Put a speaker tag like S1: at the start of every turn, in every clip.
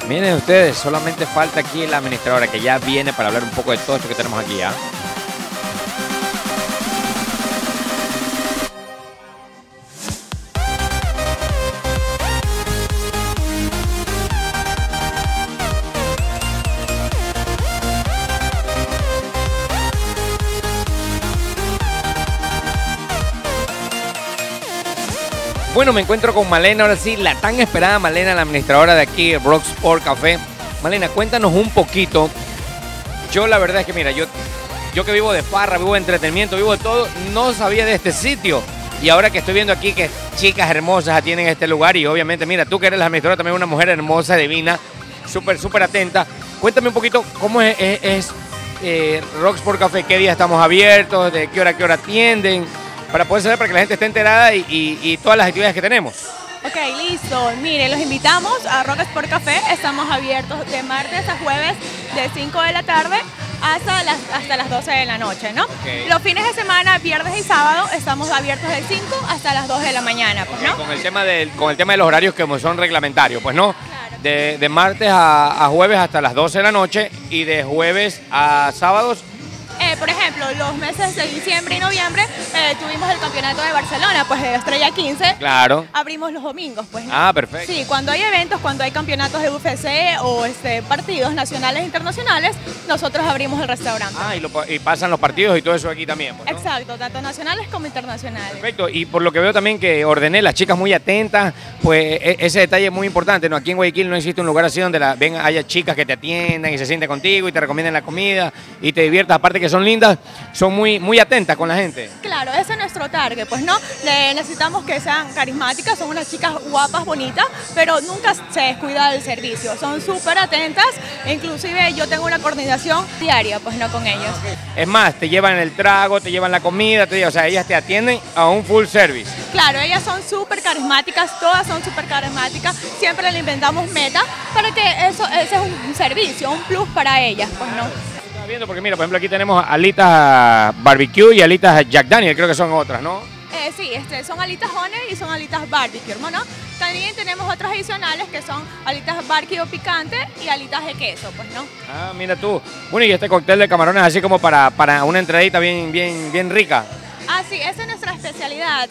S1: Miren ustedes, solamente falta aquí la administradora que ya viene para hablar un poco de todo esto que tenemos aquí, ¿ah? Bueno, me encuentro con Malena, ahora sí, la tan esperada Malena, la administradora de aquí, Rock Sport Café. Malena, cuéntanos un poquito. Yo la verdad es que, mira, yo que vivo de farra, vivo de entretenimiento, vivo de todo, no sabía de este sitio. Y ahora que estoy viendo aquí que chicas hermosas atienden este lugar y obviamente, mira, tú que eres la administradora, también una mujer hermosa, divina, súper atenta. Cuéntame un poquito cómo es Rock Sport Café, qué día estamos abiertos, de qué hora atienden, para poder saber, para que la gente esté enterada y todas las actividades que tenemos.
S2: Ok, listo. Mire, los invitamos a Rock Sport Café. Estamos abiertos de martes a jueves de 5 de la tarde hasta las 12 de la noche, ¿no?
S1: Okay.
S2: Los fines de semana, viernes y sábado, estamos abiertos de 5 hasta las 2 de la mañana, pues, ¿no?
S1: Con el tema de los horarios que son reglamentarios, pues, ¿no?
S2: Claro.
S1: De martes a jueves hasta las 12 de la noche y de jueves a sábados.
S2: Por ejemplo, los meses de diciembre y noviembre tuvimos el campeonato de Barcelona, pues de Estrella 15.
S1: Claro.
S2: Abrimos los domingos, pues, ¿no?
S1: Ah, perfecto.
S2: Sí, cuando hay eventos, cuando hay campeonatos de UFC o partidos nacionales e internacionales, nosotros abrimos el restaurante.
S1: Ah, y pasan los partidos y todo eso aquí también, pues, ¿no?
S2: Exacto, tanto nacionales como internacionales.
S1: Perfecto, y por lo que veo también que ordené, las chicas muy atentas, pues ese detalle es muy importante, ¿no? Aquí en Guayaquil no existe un lugar así donde haya chicas que te atiendan y se sienten contigo y te recomienden la comida y te diviertas, aparte que son lindas, son muy atentas con la gente.
S2: Claro, ese es nuestro target, pues, ¿no? Necesitamos que sean carismáticas, son unas chicas guapas, bonitas, pero nunca se descuida del servicio, son súper atentas, inclusive yo tengo una coordinación diaria, pues, ¿no? Con ellos.
S1: Es más, te llevan el trago, te llevan la comida, o sea, ellas te atienden a un full service.
S2: Claro, ellas son súper carismáticas, todas son súper carismáticas, siempre le inventamos meta para que ese es un servicio, un plus para ellas, pues, ¿no?
S1: Viendo porque mira, por ejemplo, aquí tenemos alitas barbecue y alitas Jack Daniel, creo que son otras, ¿no?
S2: Sí, son alitas honey y son alitas barbecue, ¿no? También tenemos otras adicionales que son alitas barbecue picante y alitas de queso, pues, ¿no?
S1: Ah, mira tú. Bueno, y este cóctel de camarones así como para una entradita bien rica.
S2: Ah, sí, esa es nuestra especialidad,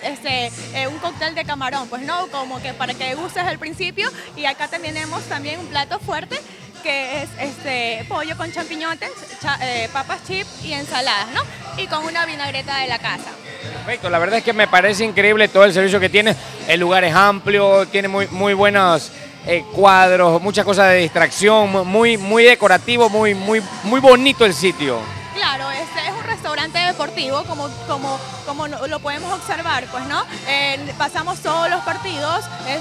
S2: un cóctel de camarón, pues, ¿no? Como que para que gustes al principio. Y acá tenemos también un plato fuerte que es pollo con champiñones, papas chips y ensaladas, ¿no? Y con una vinagreta de la casa.
S1: Perfecto, la verdad es que me parece increíble todo el servicio que tiene. El lugar es amplio, tiene muy buenos cuadros, muchas cosas de distracción, muy decorativo, muy bonito el sitio.
S2: Claro, es un restaurante deportivo, como lo podemos observar, pues, ¿no? Pasamos todos los partidos,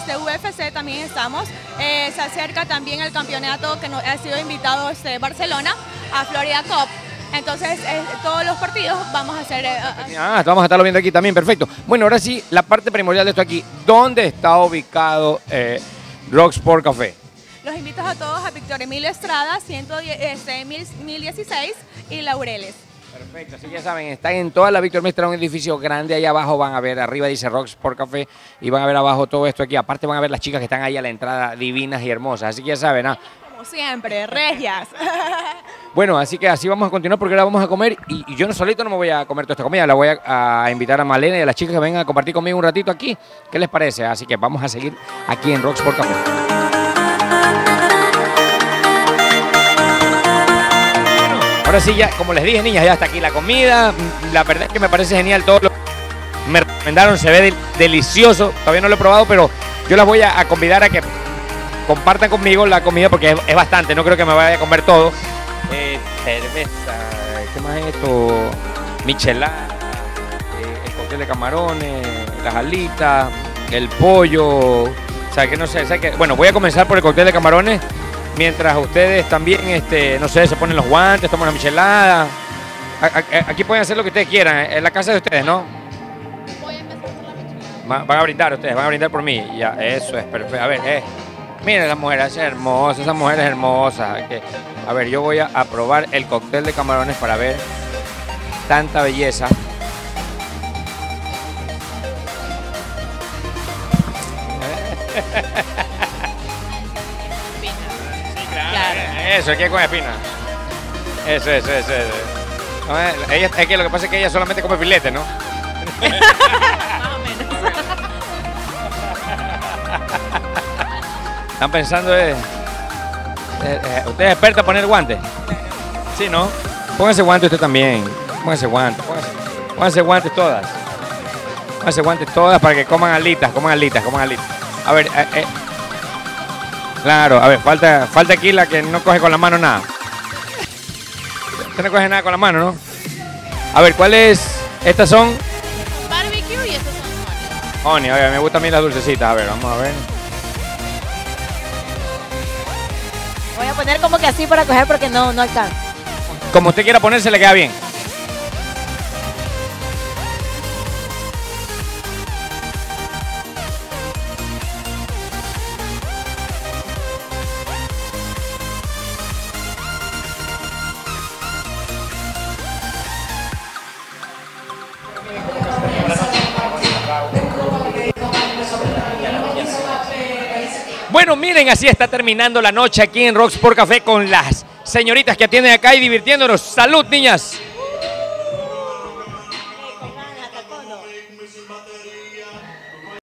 S2: UFC también estamos, se acerca también el campeonato que ha sido invitado Barcelona a Florida Cup. Entonces, todos los partidos vamos a hacer...
S1: vamos a estarlo viendo aquí también, perfecto. Bueno, ahora sí, la parte primordial de esto aquí, ¿dónde está ubicado Rock Sport Café?
S2: Los invito a todos a Víctor Emilio Estrada, 1016 y Laureles.
S1: Perfecto, así ya saben, están en toda la Víctor Emilio Estrada, un edificio grande, ahí abajo van a ver, arriba dice Rock Sport Café y van a ver abajo todo esto aquí, aparte van a ver las chicas que están ahí a la entrada, divinas y hermosas, así que ya saben,
S2: Como siempre, regias.
S1: Bueno, así que así vamos a continuar porque ahora vamos a comer y yo solito no me voy a comer toda esta comida, la voy a invitar a Malena y a las chicas que vengan a compartir conmigo un ratito aquí. ¿Qué les parece? Así que vamos a seguir aquí en Rock Sport Café. Ahora sí, ya, como les dije, niñas, ya está aquí la comida. La verdad es que me parece genial todo lo que me recomendaron, se ve delicioso. Todavía no lo he probado, pero yo las voy a convidar a que compartan conmigo la comida porque es bastante, no creo que me vaya a comer todo. Cerveza, ¿qué más es esto? Michelada, el cóctel de camarones, las alitas, el pollo, o sea que no sé, bueno, voy a comenzar por el cóctel de camarones, mientras ustedes también, no sé, se ponen los guantes, toman la michelada. Aquí pueden hacer lo que ustedes quieran, en la casa de ustedes, ¿no?
S2: Voy a empezar por la michelada.
S1: Van a brindar ustedes, van a brindar por mí, ya, eso es perfecto, a ver, miren esas mujeres hermosas, esas mujeres hermosas. A ver, yo voy a probar el cóctel de camarones para ver tanta belleza. Eso, el que con espina. Eso. No, ella, es que lo que pasa es que ella solamente come filete, ¿no?
S2: Más o menos.
S1: Están pensando ¿usted es experta en poner guantes? Sí, ¿no? Póngase guantes usted también. Póngase guantes. Póngase guantes todas. Póngase guantes todas para que coman alitas. A ver, claro, a ver, falta aquí la que no coge con la mano nada. Usted no coge nada con la mano, ¿no? A ver, ¿cuáles? Estas son
S2: Barbecue y estos son
S1: honey. A ver, me gustan a mí las dulcecitas. A ver, vamos a ver.
S3: Voy a poner como que así para coger porque no alcanza.
S1: Como usted quiera ponerse, le queda bien. Bueno, miren, así está terminando la noche aquí en Rock Sport Café con las señoritas que atienden acá y divirtiéndonos. ¡Salud, niñas!